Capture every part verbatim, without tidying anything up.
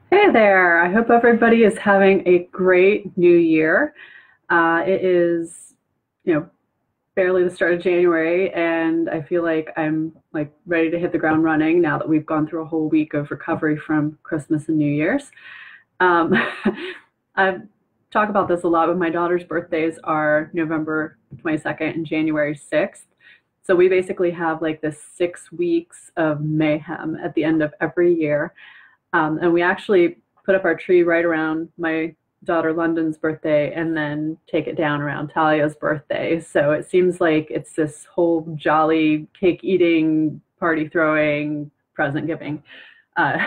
Hey there. I hope everybody is having a great new year. Uh, it is, you know, barely the start of January, and I feel like I'm like ready to hit the ground running now that we've gone through a whole week of recovery from Christmas and New Year's. Um, I talk about this a lot, but my daughter's birthdays are November twenty-second and January sixth. So we basically have like this six weeks of mayhem at the end of every year. Um, and we actually put up our tree right around my daughter London's birthday and then take it down around Talia's birthday. So it seems like it's this whole jolly cake eating, party throwing, present giving uh,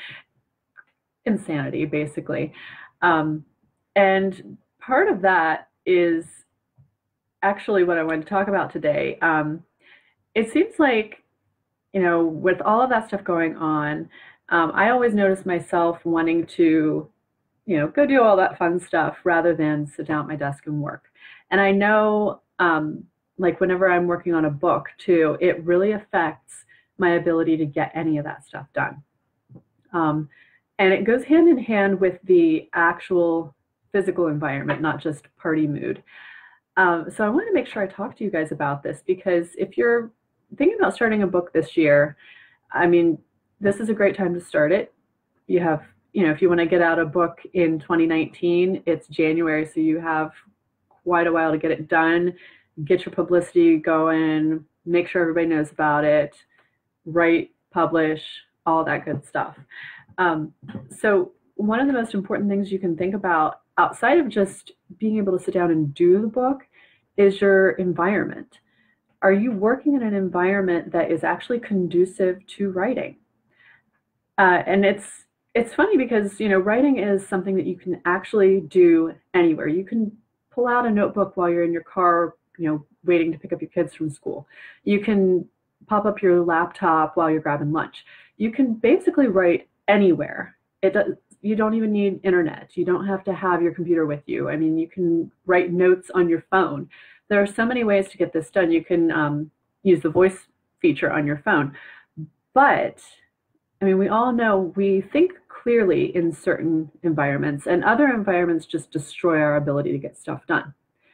insanity, basically. Um, and part of that is actually what I wanted to talk about today. Um, it seems like, you know, with all of that stuff going on, um, I always notice myself wanting to, you know, go do all that fun stuff rather than sit down at my desk and work. And I know, um, like, whenever I'm working on a book too, it really affects my ability to get any of that stuff done. Um, and it goes hand in hand with the actual physical environment, not just party mood. Um, so I want to make sure I talk to you guys about this because if you're thinking about starting a book this year, I mean, this is a great time to start it. You have, you know, if you want to get out a book in twenty nineteen, it's January, so you have quite a while to get it done, get your publicity going, make sure everybody knows about it, write, publish, all that good stuff. Um, so one of the most important things you can think about outside of just being able to sit down and do the book is your environment. Are you working in an environment that is actually conducive to writing? Uh, and it's it's funny because you know writing is something that you can actually do anywhere. You can pull out a notebook while you're in your car, you know, waiting to pick up your kids from school. You can pop up your laptop while you're grabbing lunch. You can basically write anywhere. It does, you don't even need internet. You don't have to have your computer with you. I mean, you can write notes on your phone. There are so many ways to get this done. You can um, use the voice feature on your phone. But I mean, we all know we think clearly in certain environments, and other environments just destroy our ability to get stuff done.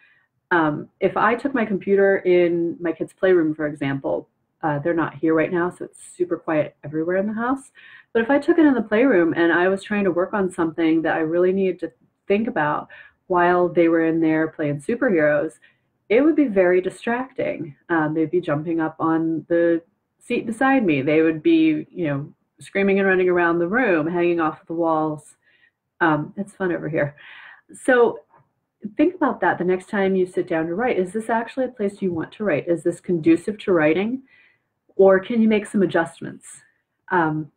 Um, if I took my computer in my kids' playroom, for example, uh, they're not here right now, so it's super quiet everywhere in the house. But if I took it in the playroom and I was trying to work on something that I really needed to think about while they were in there playing superheroes, it would be very distracting. Um, they'd be jumping up on the seat beside me. They would be, you know, screaming and running around the room, hanging off the walls. Um, it's fun over here. So think about that the next time you sit down to write. Is this actually a place you want to write? Is this conducive to writing? Or can you make some adjustments? Um,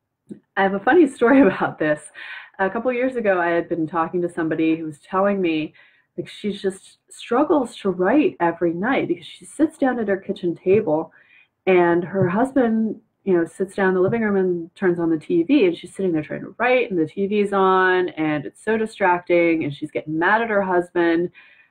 I have a funny story about this. A couple years ago, I had been talking to somebody who was telling me like she just struggles to write every night because she sits down at her kitchen table and her husband, you know, sits down in the living room and turns on the T V, and she's sitting there trying to write, and the T V's on, and it's so distracting, and she's getting mad at her husband.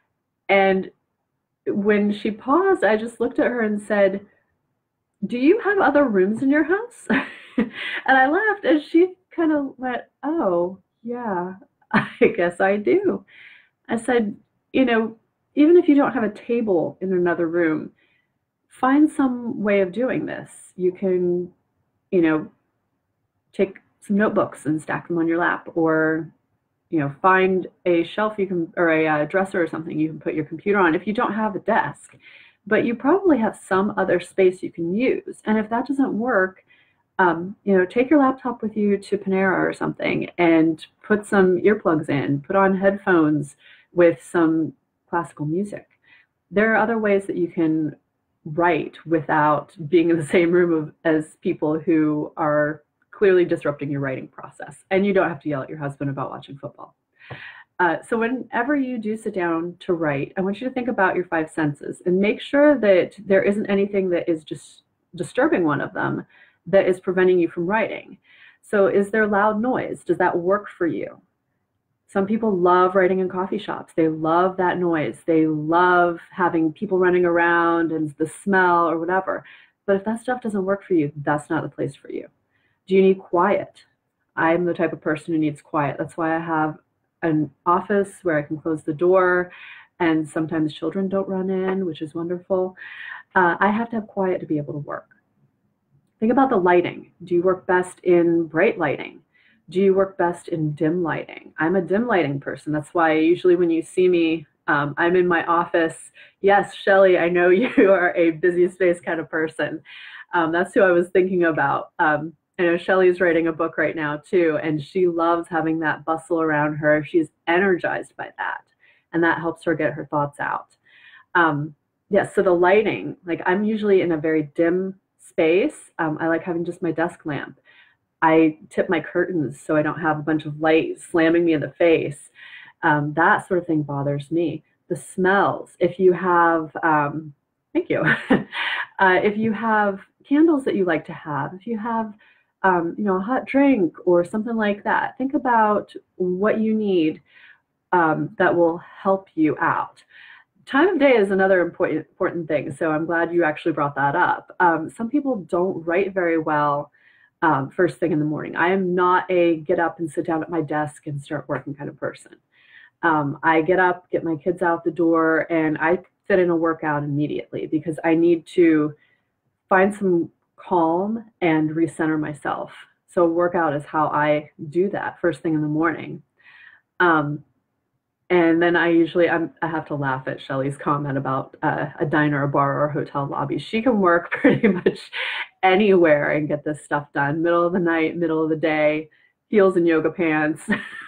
And when she paused, I just looked at her and said, "Do you have other rooms in your house?" And I laughed, and she kind of went, "Oh, yeah, I guess I do." I said, "You know, even if you don't have a table in another room, find some way of doing this. You can, you know, take some notebooks and stack them on your lap, or, you know, find a shelf you can, or a uh, dresser or something you can put your computer on if you don't have a desk. But you probably have some other space you can use. And if that doesn't work, um, you know, take your laptop with you to Panera or something and put some earplugs in, put on headphones with some classical music. There are other ways that you can write without being in the same room of, as people who are clearly disrupting your writing process. And you don't have to yell at your husband about watching football. Uh, so whenever you do sit down to write, I want you to think about your five senses and make sure that there isn't anything that is just disturbing one of them that is preventing you from writing. So is there loud noise? Does that work for you? Some people love writing in coffee shops. They love that noise. They love having people running around and the smell or whatever. But if that stuff doesn't work for you, that's not the place for you. Do you need quiet? I'm the type of person who needs quiet. That's why I have an office where I can close the door, and sometimes children don't run in, which is wonderful. Uh, I have to have quiet to be able to work. Think about the lighting. Do you work best in bright lighting? Do you work best in dim lighting? I'm a dim lighting person. That's why usually when you see me, um, I'm in my office. Yes, Shelly, I know you are a busy space kind of person. Um, that's who I was thinking about. Um, I know Shelly's writing a book right now too, and she loves having that bustle around her. She's energized by that, and that helps her get her thoughts out. Um, yeah, so the lighting, like I'm usually in a very dim space. Um, I like having just my desk lamp. I tip my curtains so I don't have a bunch of light slamming me in the face. Um, that sort of thing bothers me. The smells, if you have, um, thank you, uh, if you have candles that you like to have, if you have, um, you know, a hot drink or something like that, think about what you need um, that will help you out. Time of day is another important important thing, so I'm glad you actually brought that up. Um, some people don't write very well um, first thing in the morning. I am not a get up and sit down at my desk and start working kind of person. Um, I get up, get my kids out the door, and I fit in a workout immediately because I need to find some calm and recenter myself. So workout is how I do that first thing in the morning. Um, and then I usually I'm, I have to laugh at Shelly's comment about uh, a diner, a bar, or a hotel lobby. She can work pretty much anywhere and get this stuff done. Middle of the night, middle of the day, heels and yoga pants,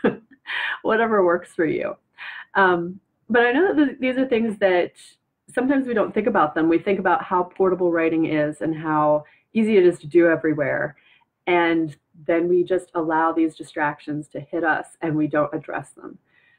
whatever works for you. Um, but I know that th- these are things that sometimes we don't think about them. We think about how portable writing is and how easy it is to do everywhere. And then we just allow these distractions to hit us and we don't address them.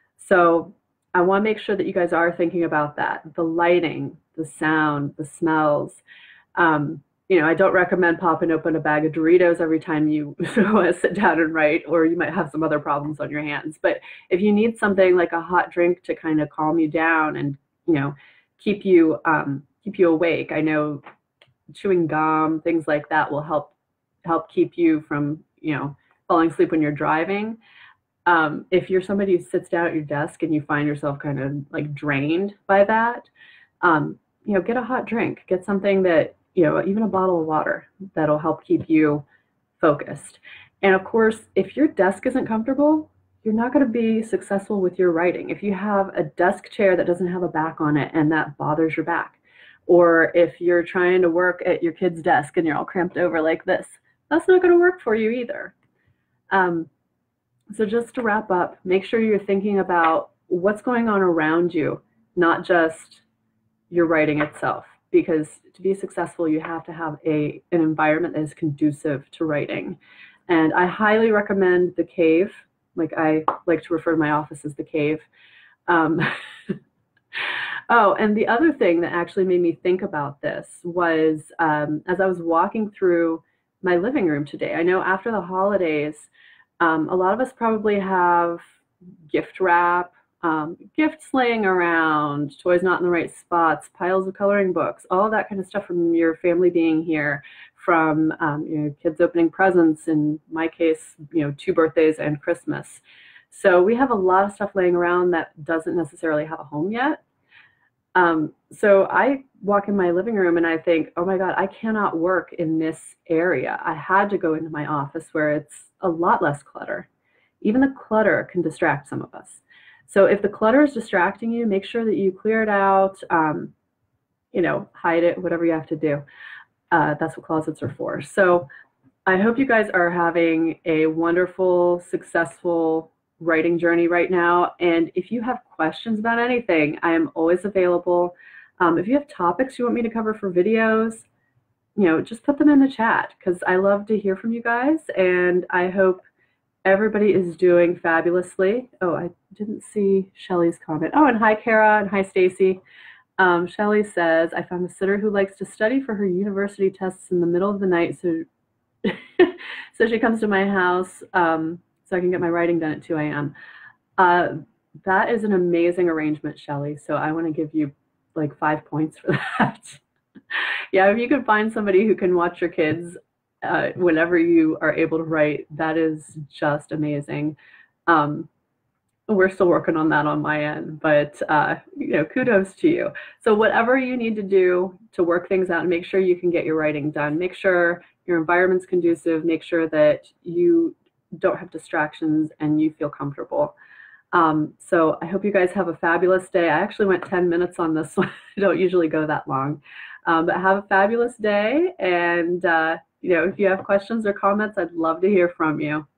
So I want to make sure that you guys are thinking about that. The lighting, the sound, the smells. Um, you know, I don't recommend popping open a bag of Doritos every time you want to sit down and write, or you might have some other problems on your hands. But if you need something like a hot drink to kind of calm you down and, you know, keep you um, keep you awake, I know chewing gum, things like that will help help keep you from, you know, falling asleep when you're driving. Um, if you're somebody who sits down at your desk and you find yourself kind of like drained by that, um, you know, get a hot drink, get something that, you know, even a bottle of water that'll help keep you focused. And of course, if your desk isn't comfortable, you're not going to be successful with your writing. If you have a desk chair that doesn't have a back on it and that bothers your back, or if you're trying to work at your kid's desk and you're all cramped over like this, that's not going to work for you either. Um, So just to wrap up, make sure you're thinking about what's going on around you, not just your writing itself. Because to be successful, you have to have a an environment that is conducive to writing. And I highly recommend the cave. Like I like to refer to my office as the cave. Um, oh, and the other thing that actually made me think about this was um, as I was walking through my living room today. I know after the holidays, Um, a lot of us probably have gift wrap, um, gifts laying around, toys not in the right spots, piles of coloring books, all that kind of stuff from your family being here, from um, you know, kids opening presents, in my case, you know, two birthdays and Christmas. So we have a lot of stuff laying around that doesn't necessarily have a home yet. Um, so I walk in my living room and I think, oh my God, I cannot work in this area. I had to go into my office where it's a lot less clutter. Even the clutter can distract some of us. So if the clutter is distracting you, make sure that you clear it out, um, you know, hide it, whatever you have to do. Uh, that's what closets are for. So I hope you guys are having a wonderful, successful writing journey right now. And if you have questions about anything, I am always available. Um, if you have topics you want me to cover for videos, you know, just put them in the chat because I love to hear from you guys. And I hope everybody is doing fabulously. Oh, I didn't see Shelly's comment. Oh, and hi, Kara, and hi, Stacy. Um, Shelly says, I found a sitter who likes to study for her university tests in the middle of the night. So, so she comes to my house um, so I can get my writing done at two a m Uh, that is an amazing arrangement, Shelly. So I want to give you like five points for that. Yeah, if you can find somebody who can watch your kids uh, whenever you are able to write, that is just amazing. Um, we're still working on that on my end, but uh, you know, kudos to you. So whatever you need to do to work things out and make sure you can get your writing done, make sure your environment's conducive, make sure that you don't have distractions and you feel comfortable. Um, so I hope you guys have a fabulous day. I actually went ten minutes on this one. I don't usually go that long. Um, but have a fabulous day. And, uh, you know, if you have questions or comments, I'd love to hear from you.